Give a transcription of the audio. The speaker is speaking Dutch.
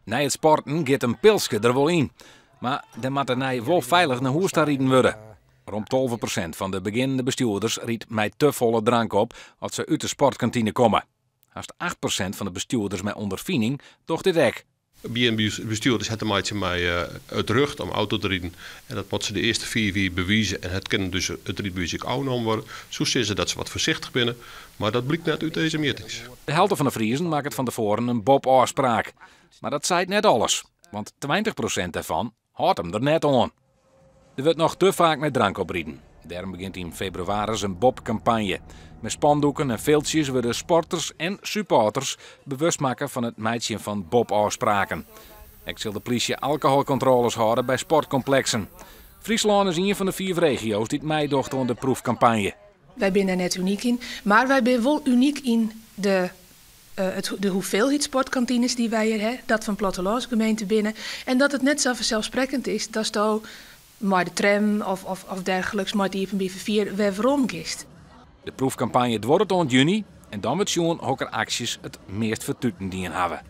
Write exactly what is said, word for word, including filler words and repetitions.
Na het sporten gaat een pilsje er wel in. Maar dan moet er nou wel veilig naar huis rijden worden. Rond twaalf procent van de beginnende bestuurders riet met te volle drank op als ze uit de sportkantine komen. Haast acht procent van de bestuurders met ondervinding toch dit hek. B en B bestuurders hebben mij mij uh, uit rug om auto te rijden. En dat moeten ze de eerste vier weken bewijzen. En het kan dus het rijbewijs ook genomen worden. Zo zien ze dat ze wat voorzichtig binnen. Maar dat blijkt net uit deze meetings. De helft van de Friezen maakt het van tevoren een Bob-afspraak. Maar dat zei net alles. Want twintig procent daarvan houdt hem er net aan. Er wordt nog te vaak met drank oprieden. Daarom begint in februari een Bob-campagne. Met spandoeken en filtjes worden sporters en supporters bewust maken van het meidje van Bob-afspraken. Ik zal de politie alcoholcontroles houden bij sportcomplexen. Friesland is een van de vier regio's die meedocht aan de proefcampagne. Wij zijn er net uniek in, maar wij zijn wel uniek in de, uh, het, de hoeveelheid sportkantines die wij hier hebben. Dat van plattelandsgemeente binnen. En dat het net zo vanzelfsprekend is dat je maar de tram of, of, of dergelijks, maar die even vier weer rondgist. De proefcampagne wordt het in juni en dan wordt zien welke acties het meest vertuten die hebben.